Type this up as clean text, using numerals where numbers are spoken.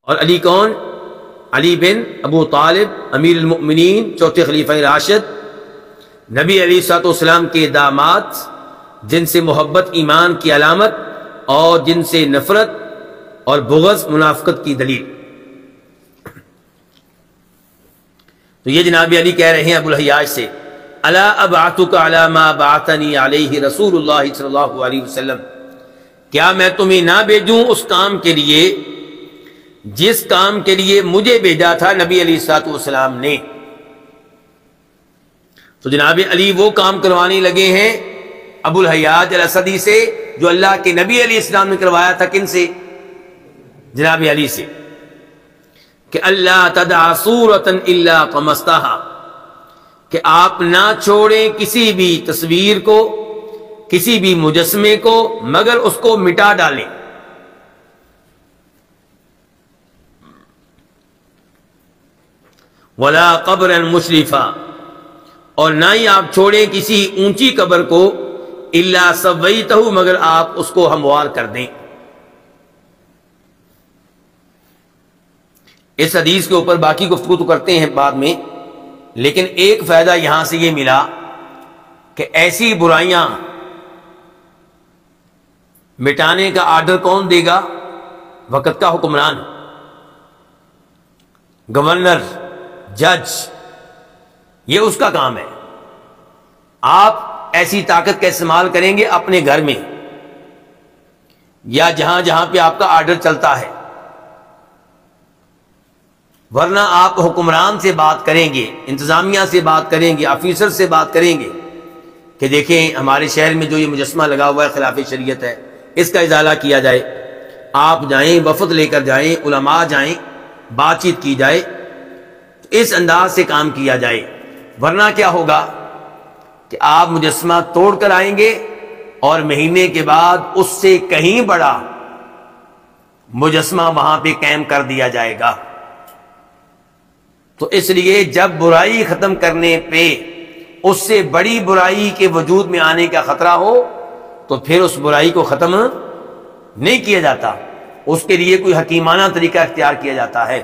اور علی کون؟ علی بن ابو طالب امیر المؤمنین، چوتھے خلیفہ راشد، نبی علیہ الصلوۃ والسلام کے داماد، جن سے محبت ایمان کی علامت اور جن سے نفرت اور بغض منافقت کی دلیل۔ تو یہ جناب علی کہہ رہے ہیں ابو الحیاج سے، الا ابعثک علی ما بعثنی علیہ رسول اللہ صلی اللہ علیہ وسلم، کیا میں تمہیں نہ بھیجوں اس کام کے لیے جس کام کے لیے مجھے بھیجا تھا نبی علیہ الصلوۃ والسلام نے۔ تو جناب علی وہ کام کروانے لگے ہیں ابو الحیاج الاسدی سے جو اللہ کے نبی علیہ السلام نے کروایا تھا۔ کن سے؟ جناب علی سے، کہ اللہ تدع صورۃ الا طمستھا، کہ آپ نہ چھوڑیں کسی بھی تصویر کو، کسی بھی مجسمے کو، مگر اس کو مٹا ڈالیں۔ ولا قبرا مشرفا، اور نہ ہی آپ چھوڑیں کسی اونچی قبر کو، الا سویتہ، مگر آپ اس کو ہموار کر دیں۔ اس حدیث کے اوپر باقی گفتگو تو کرتے ہیں بعد میں، لیکن ایک فائدہ یہاں سے یہ ملا کہ ایسی برائیاں مٹانے کا آرڈر کون دے گا؟ وقت کا حکمران، گورنر، جج، یہ اس کا کام ہے۔ آپ ایسی طاقت کا استعمال کریں گے اپنے گھر میں یا جہاں جہاں پہ آپ کا آرڈر چلتا ہے، ورنہ آپ حکمران سے بات کریں گے، انتظامیہ سے بات کریں گے، آفیسر سے بات کریں گے کہ دیکھیں ہمارے شہر میں جو یہ مجسمہ لگا ہوا ہے خلاف شریعت ہے، اس کا ازالہ کیا جائے۔ آپ جائیں، وفد لے کر جائیں، علماء جائیں، بات چیت کی جائے، اس انداز سے کام کیا جائے۔ ورنہ کیا ہوگا کہ آپ مجسمہ توڑ کر آئیں گے اور مہینے کے بعد اس سے کہیں بڑا مجسمہ وہاں پہ قائم کر دیا جائے گا۔ تو اس لیے جب برائی ختم کرنے پہ اس سے بڑی برائی کے وجود میں آنے کا خطرہ ہو تو پھر اس برائی کو ختم نہیں کیا جاتا، اس کے لیے کوئی حکیمانہ طریقہ اختیار کیا جاتا ہے۔